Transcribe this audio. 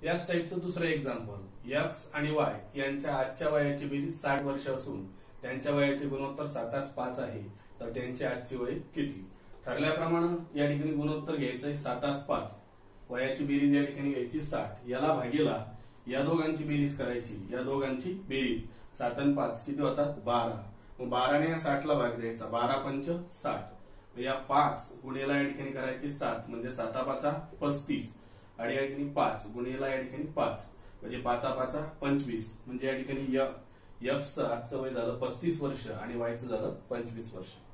याच टाईपचं दुसरं एक्झाम्पल, एक्स आणि वाय यांच्या आजच्या वयाची बेरीज 60 वर्ष असून त्यांच्या वयाचे गुणोत्तर 7:5 आहे, तर त्यांची आजची वय किती? ठरल्याप्रमाणे या ठिकाणी गुणोत्तर घ्यायचंय 7:5, वयाची बेरीज या ठिकाणी घ्यायची 60, याला भागीला या दोघांची बेरीज करायची, या दोघांची बेरीज 7 आणि 5 किती होतात? 12. मग 12 ने या 60 ला भाग द्यायचा, 12 पंच 60, या 5 गुणिला या ठिकाणी करायची 7 म्हणजे 7 5 35 आणि या ठिकाणी 5 गुणिला या ठिकाणी 5 म्हणजे 5 5 25 म्हणजे या ठिकाणी एक्स आजचं वय झालं 35 वर्ष आणि वायचं झालं 25 वर्ष.